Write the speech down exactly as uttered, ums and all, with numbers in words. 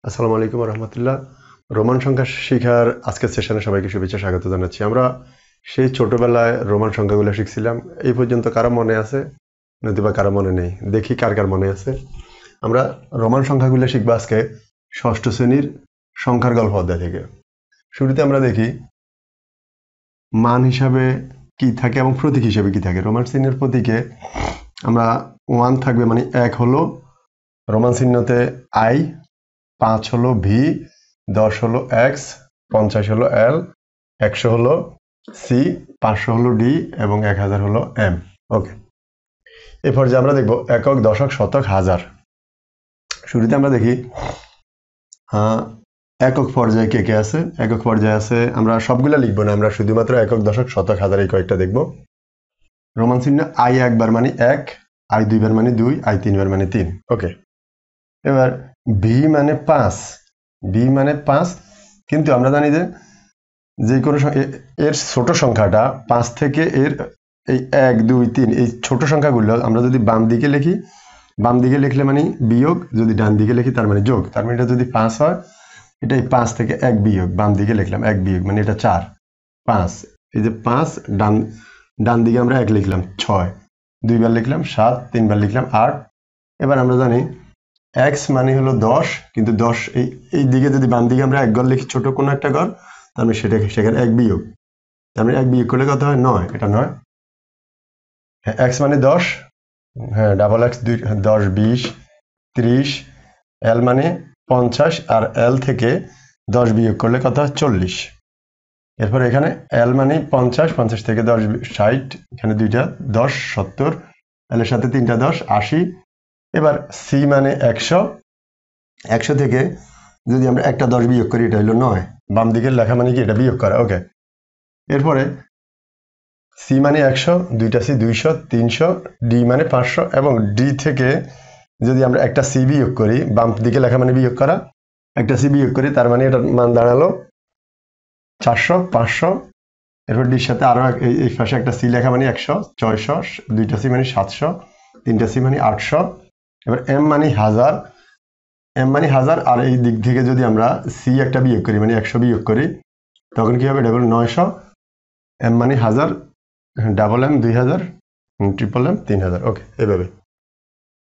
আসসালামু আলাইকুম রহমতুল্লাহ। রোমান সংখ্যা শিখার আজকের সেশনে সবাইকে শুভেচ্ছা স্বাগত জানাচ্ছি। আমরা সেই ছোটবেলায় রোমান সংখ্যাগুলো শিখছিলাম। এই পর্যন্ত কারো মনে আছে নতুবা কারো মনে নেই? দেখি কার কার মনে আছে। আমরা রোমান সংখ্যাগুলো শিখবো আজকে ষষ্ঠ শ্রেণীর সংখ্যার গল্প অধ্যায় থেকে। শুরুতে আমরা দেখি মান হিসাবে কি থাকে এবং প্রতীক হিসাবে কি থাকে। রোমান চিহ্নের প্রতীকে আমরা ওয়ান থাকবে, মানে এক হলো রোমান চিহ্নতে আই, পাঁচ হলো ভি, দশ হলো এক্স, পঞ্চাশ হলো এল, একশো হলো সি, পাঁচশো হলো ডি এবং এক হাজার হলো এম। ওকে, এরপর যে আমরা দেখবো একক, দশক, শতক, হাজার। শুরুতে আমরা দেখি একক পর্যায়ে কে কে আছে। একক পর্যায়ে আছে, আমরা সবগুলা লিখবো না, আমরা শুধুমাত্র একক, দশক, শতক, হাজার এই কয়েকটা দেখবো। রোমান চিহ্ন আই একবার মানে এক, আই দুইবার মানে দুই, আই তিনবার মানে তিন। ওকে, এবার ভি মানে পাঁচ, ভি মানে পাঁচ, কিন্তু আমরা জানি যে যে কোনো এর ছোট সংখ্যাটা পাঁচ থেকে এর এই এক দুই তিন এই ছোট সংখ্যাগুলো আমরা যদি বাম দিকে লিখি, বাম দিকে লিখলে মানে বিয়োগ, যদি ডান দিকে লিখি তার মানে যোগ। তার মানে এটা যদি পাঁচ হয়, এটা এই পাঁচ থেকে এক বিয়োগ, বাম দিকে লিখলাম এক বিয়োগ মানে এটা চার। পাঁচ, এই যে পাঁচ, ডান ডান দিকে আমরা এক লিখলাম ছয়, দুইবার লিখলাম সাত, তিনবার লিখলাম আট। এবার আমরা জানি এক্স মানে হলো দশ, কিন্তু দশ এই এই দিকে যদি বাম দিকে আমরা এক ঘর লিখি, ছোট কোনো একটা ঘর, তার মানে সেটা সেখানে এক বিয়োগ, তার মানে এক বিয়োগ করলে কত হয়? নয়। এটা নয়। হ্যাঁ, এক্স মানে দশ, হ্যাঁ ডাবল এক্স দুই, দশ, বিশ, ত্রিশ। এল মানে পঞ্চাশ, আর এল থেকে দশ বিয়োগ করলে কত হয়? চল্লিশ। এরপর এখানে এল মানে পঞ্চাশ, পঞ্চাশ থেকে দশ ষাট, এখানে দুইটা দশ সত্তর, এল এর সাথে তিনটা দশ আশি। এবার সি মানে একশো, একশো থেকে যদি আমরা একটা দশ বিয়োগ করি, এটা হলো নয়। বাম দিকের লেখা মানে কি? এটা বিয়োগ করা। ওকে, এরপরে সি মানে একশো, দুইটা সি দুইশো, তিনশো, ডি মানে পাঁচশো, এবং ডি থেকে যদি আমরা একটা সি বিয়োগ করি, বাম দিকে লেখা মানে বিয়োগ করা, একটা সি বিয়োগ করি, তার মানে এটার মান দাঁড়ালো চারশো, পাঁচশো। এরপর ডির সাথে আরো এই পাশে একটা সি লেখা মানে একশো, ছয়শো, দুইটা সি মানে সাতশো, তিনটা সি মানে আটশো। এবার এম মানে হাজার, এম মানে হাজার, আর এই দিক থেকে যদি আমরা সি একটা বিয়োগ করি মানে একশো বিয়োগ করি, তখন কি হবে? ডাবল নয়শো। এম মানে হাজার, ডাবল এম দুই হাজার, ট্রিপল এম তিন হাজার। ওকে, এভাবে